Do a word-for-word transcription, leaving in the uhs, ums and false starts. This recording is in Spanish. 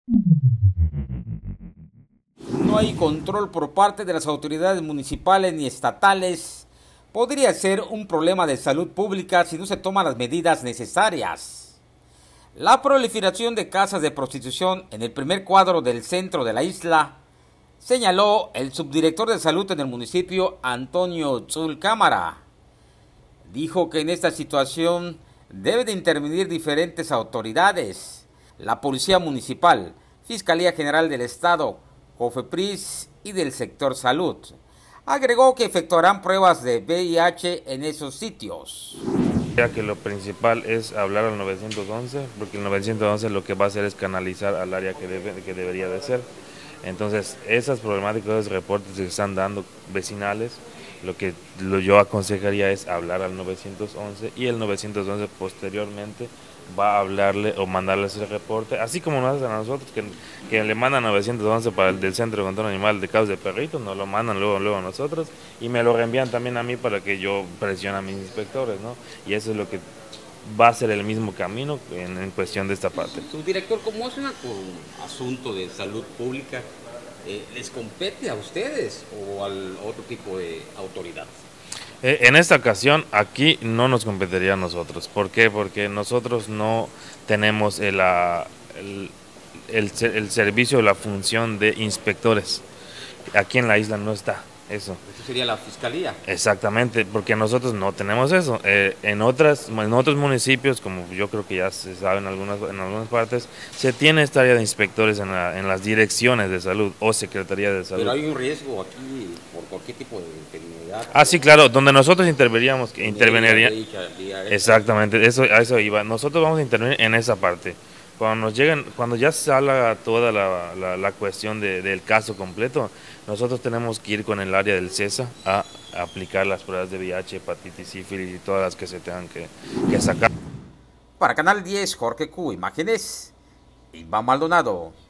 No hay control por parte de las autoridades municipales ni estatales. Podría ser un problema de salud pública si no se toman las medidas necesarias. La proliferación de casas de prostitución en el primer cuadro del centro de la isla, señaló el subdirector de salud en el municipio, Antonio Tzul Cámara. Dijo que en esta situación deben de intervenir diferentes autoridades, la Policía Municipal, Fiscalía General del Estado, COFEPRIS y del sector salud. Agregó que efectuarán pruebas de V I H en esos sitios. Ya que lo principal es hablar al nueve once, porque el nueve once lo que va a hacer es canalizar al área que, debe, que debería de ser. Entonces, esas problemáticas, esos reportes que se están dando vecinales, lo que lo yo aconsejaría es hablar al nueve once y el nueve once posteriormente va a hablarle o mandarles el reporte, así como nos hacen a nosotros, que, que le mandan nueve once para el del Centro de Control Animal de casos de perritos, nos lo mandan luego, luego a nosotros y me lo reenvían también a mí para que yo presione a mis inspectores, ¿no? Y eso es lo que va a ser el mismo camino en, en cuestión de esta parte. Subdirector, como es un asunto de salud pública, eh, ¿les compete a ustedes o al otro tipo de autoridad? Eh, en esta ocasión aquí no nos competiría a nosotros. ¿Por qué? Porque nosotros no tenemos el, el, el, el servicio o la función de inspectores. Aquí en la isla no está eso. Eso sería la fiscalía. Exactamente, porque nosotros no tenemos eso. Eh, en otras, en otros municipios, como yo creo que ya se sabe en algunas, en algunas partes, se tiene esta área de inspectores en, la, en las direcciones de salud o secretaría de salud. Pero hay un riesgo aquí por cualquier tipo de enfermedad. Ah, sí, claro, donde nosotros interveniríamos, que interveniría. Exactamente, eso, a eso iba. Nosotros vamos a intervenir en esa parte. Cuando nos lleguen, cuando ya salga toda la, la, la cuestión de, del caso completo, nosotros tenemos que ir con el área del CESA a, a aplicar las pruebas de V I H, hepatitis, sífilis y todas las que se tengan que, que sacar. Para Canal diez, Jorge Q, imágenes, Iván Maldonado.